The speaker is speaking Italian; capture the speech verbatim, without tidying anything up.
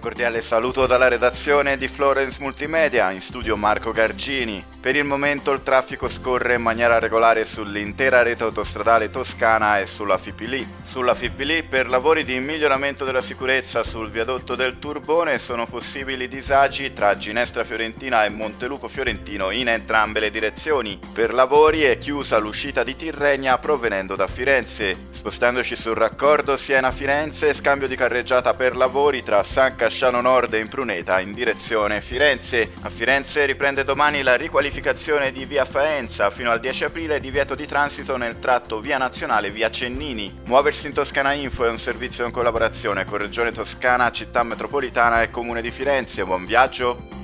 Cordiale saluto dalla redazione di Florence Multimedia, in studio Marco Gargini. Per il momento il traffico scorre in maniera regolare sull'intera rete autostradale toscana e sulla F I P L I. Sulla F I P L I per lavori di miglioramento della sicurezza sul viadotto del Turbone sono possibili disagi tra Ginestra Fiorentina e Montelupo Fiorentino in entrambe le direzioni. Per lavori è chiusa l'uscita di Tirrenia provenendo da Firenze. Spostandoci sul raccordo Siena-Firenze, scambio di carreggiata per lavori tra San Casciano Nord e Impruneta in direzione Firenze. A Firenze riprende domani la riqualificazione di via Faenza fino al dieci aprile, divieto di transito nel tratto via Nazionale via Cennini. Muoversi in Toscana Info è un servizio in collaborazione con Regione Toscana, Città Metropolitana e Comune di Firenze. Buon viaggio!